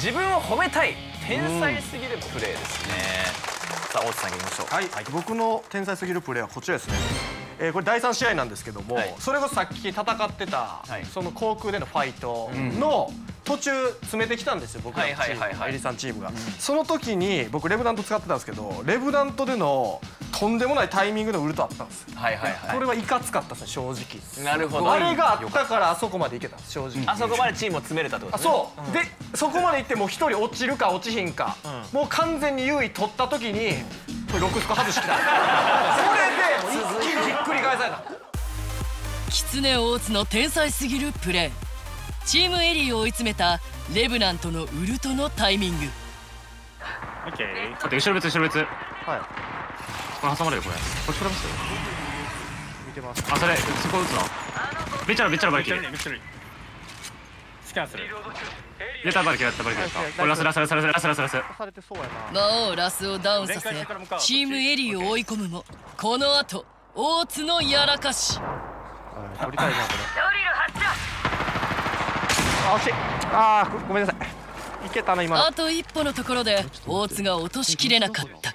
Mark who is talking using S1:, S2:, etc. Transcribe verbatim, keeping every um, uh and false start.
S1: 自分を褒めたい天才すぎるプレーですね。さあ大津さんいきましょう。
S2: はい、僕の天才すぎるプレーはこちらですね。えー、これだいさん試合なんですけども、はい、それこそさっき戦ってた、はい、その航空でのファイトの途中詰めてきたんですよ、僕らのチーム、エリさんチームが。うん、その時に僕レブナント使ってたんですけど、レブナントでのとんでもないタイミングのウルトあったんですよ。はいはいはい。これはいかつかったですね、正直。なるほど。あれがあったからあそこまでいけたんです、正直。あそこまでチームを詰めれたってことですね。そう。で、そこまでいってもう一人落ちるか落ちひんか、もう完全に優位取った時にろくスコ外してきた。それで一気にひっくり返された。
S3: キツネ大津の天才すぎるプレー。チームエリーを追い詰めたレブナントのウルトのタイミング。
S4: オッケー。待って後ろ別後ろ別。はい。これ挟まれるこれ。これ取れますよ。見てます。あそれそこ打つの。めっちゃめっちゃバリキル。スキャンする。出たバリキルやったバリキルやった。これラスラスラスラスラスラスラス。
S3: 魔王ラスをダウンさせチームエリーを追い込むもこの後大津のやらかし。
S2: 取りたいなこれ。あ、惜しい。あー、ごめんなさい。いけたな今。
S3: あと一歩のところで大津が落としきれなかった。